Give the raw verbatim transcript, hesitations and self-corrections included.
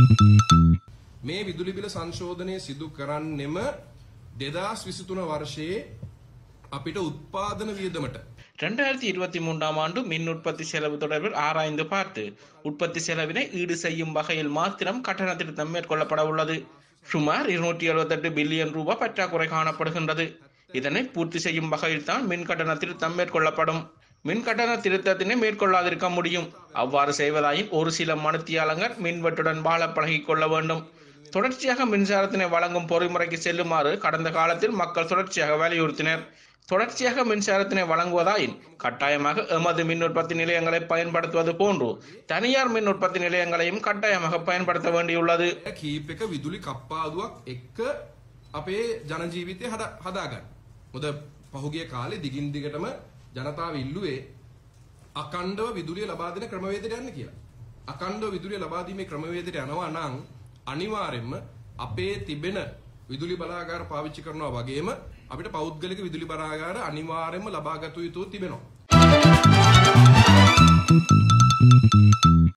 මේ විදුලි බිල සංශෝධනය සිදු කරන්නෙම දෙදාස් විසිතුන වර්ෂයේ අපිට උත්පාදන වියදමට இரண்டாயிரத்தி இருபத்தி மூன்றாம் ஆண்டு மின் உற்பத்தி செலவு தொடர்பில் ஆராய்ந்து பார்த்து உற்பத்தி செலவினை ஈடு செய்யும் வகையில் மாத்திரம் கட்டண திருத்தம் மேற்கொள்ளப்பட உள்ளது. சுமார் இருநூற்றி எழுபத்தெட்டு பில்லியன் ரூபாய் பற்றாக்குறை காணப்படுகின்றது. இதனை பூர்த்தி செய்யும் வகையில் தான் மின் கட்டண திருத்தம் மேற்கொள்ளப்படும். மின் கட்டண திருத்தத்தினை மேற்கொள்ளாதிருக்க முடியும். அவ்வாறு செய்வதாயின் ஒரு சில மனுத்தியாளர்கள் மின்வெட்டுடன் வாழ பழகிக் கொள்ள வேண்டும். தொடர்ச்சியாக மின்சாரத்தினை வழங்கும் பொறிமுறைக்கு செல்லுமாறு கடந்த காலத்தில் மக்கள் தொடர்ச்சியாக வலியுறுத்தினர். தொடர்ச்சியாக மின்சாரத்தினை வழங்குவதாயின் கட்டாயமாக எமது மின் உற்பத்தி நிலையங்களை பயன்படுத்துவது போன்று தனியார் மின் உற்பத்தி நிலையங்களையும் கட்டாயமாக பயன்படுத்த வேண்டியுள்ளது. කීප එක විදුලි කප්පාදුවක් එක්ක අපේ ජන ජීවිතය හදාගන්න. මොකද පහුගිය කාලේ දිගින් දිගටම ජනතාව ඉල්ලුවේ අකණ්ඩව විදුලිය ලබා දෙන ක්‍රමවේදයට යන්න කියලා. අකණ්ඩව විදුලිය ලබා දීමේ ක්‍රමවේදයට යනවා නම් අනිවාර්යයෙන්ම අපේ තිබෙන විදුලි බලාගාර පාවිච්චි කරනවා වගේම අපිට පෞද්ගලික විදුලි බලාගාර අනිවාර්යයෙන්ම ලබා ගත යුතු තිබෙනවා.